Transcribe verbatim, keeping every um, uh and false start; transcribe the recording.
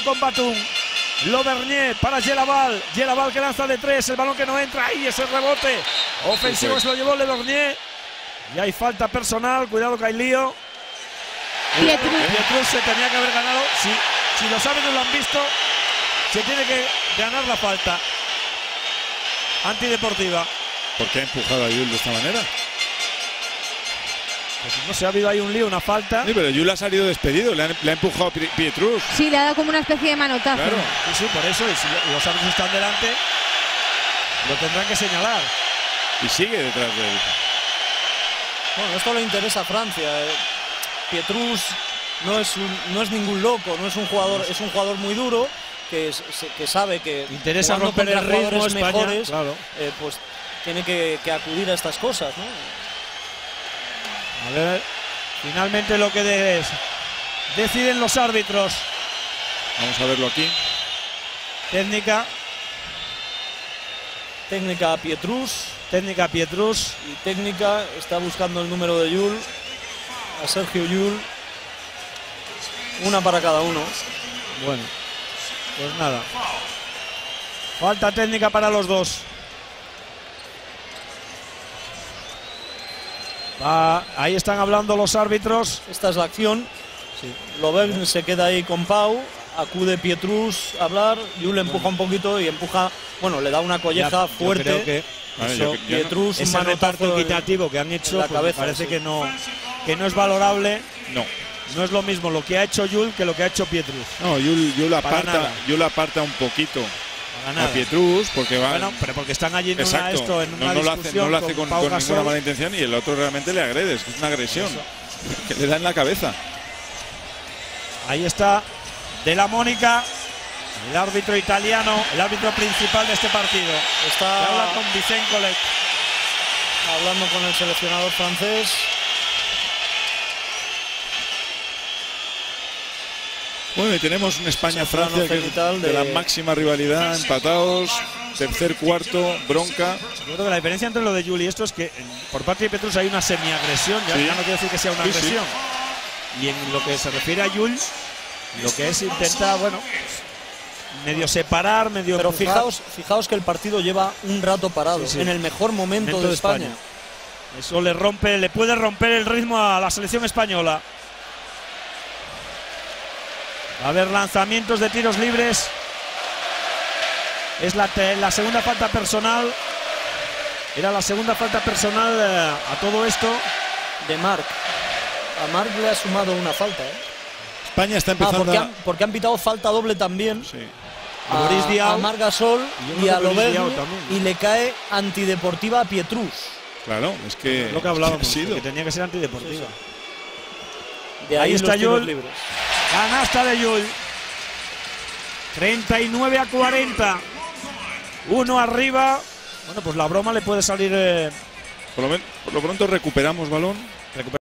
Cuidado con Batum. Lovernier para Gelabal. Gelabal que lanza de tres. El balón que no entra. Ahí ese rebote ofensivo se lo llevó Lovernier. Y hay falta personal. Cuidado que hay lío. Pietrus. Pietrus se tenía que haber ganado. Si, si los árbitros lo han visto, se tiene que ganar la falta antideportiva. ¿Por qué ha empujado a Yul de esta manera? Pues no sé, ha habido ahí un lío, una falta. Sí, pero Yul ha salido despedido, le ha, le ha empujado a Pietrus. Sí, le ha dado como una especie de manotazo. Claro. Sí, sí, por eso. Y si los árbitros están delante, lo tendrán que señalar. Y sigue detrás de él. Bueno, esto le interesa a Francia. Pietrus no es, un, no es ningún loco, no es un jugador, es un jugador muy duro que, es, que sabe que interesa romper el ritmo España, mejores, claro. eh, pues tiene que, que acudir a estas cosas, ¿no? A ver, finalmente lo que de, deciden los árbitros. Vamos a verlo aquí. Técnica. Técnica a Pietrus. Técnica a Pietrus. Y técnica está buscando el número de Yul. A Sergio Yul. Una para cada uno. Bueno, pues nada. Falta técnica para los dos. Va, ahí están hablando los árbitros. Esta es la acción. Sí. Lovern se queda ahí con Pau. Acude Pietrus a hablar. Yul empuja un poquito y empuja. Bueno, le da una colleja Ya, fuerte. Yo creo que Vale, eso, yo- yo Pietrus, un ese reparto manotazo equitativo que han hecho, en la pues, cabeza, parece sí. que no, que no es valorable. No. No es lo mismo lo que ha hecho Yul que lo que ha hecho Pietrus. No, Yul, Yul, Para aparta, nada. Yul aparta un poquito Para nada. a Pietrus porque va. Bueno, pero porque están allí en una, Exacto. esto, en no, una no lo hace, discusión no lo hace con con, Pau con Gasol. ninguna mala intención y el otro realmente le agrede. Es que es una agresión que le da en la cabeza. Ahí está De la Mónica, el árbitro italiano, el árbitro principal de este partido. Está Que habla con Vicent Collet. hablando con el seleccionador francés. Bueno, y tenemos un España-Francia que es cenital de de- la máxima rivalidad, empatados, tercer, cuarto, bronca. Yo creo que la diferencia entre lo de Yul y esto es que eh, por parte de Pietrus hay una semiagresión, ya, Sí. ya no quiero decir que sea una Sí, sí. agresión. Y en lo que se refiere a Yul, lo que es intenta, bueno, medio separar, medio Pero empujar. fijaos, fijaos que el partido lleva un rato parado, Sí, sí. en el mejor momento, Momento de España. Eso le rompe, le puede romper el ritmo a la selección española. Va a haber lanzamientos de tiros libres. Es la, te- la segunda falta personal. Era la segunda falta personal eh, a todo esto. De Marc. A Marc le ha sumado una falta, ¿eh? España está Ah, empezando porque a. han, porque han pitado falta doble también Sí. A Boris Diaw. a Marc Gasol yo y creo a que Boris Lovern, Diaw también, ¿no? y le cae antideportiva a Pietrus. Claro, es que. Lo que hablábamos, ha sido. que tenía que ser antideportiva. Sí, De ahí, Ahí está los tiros Yul. libres. Canasta de Yul. treinta y nueve a cuarenta. Uno arriba. Bueno, pues la broma le puede salir. Eh, Por lo, men- por lo pronto recuperamos balón.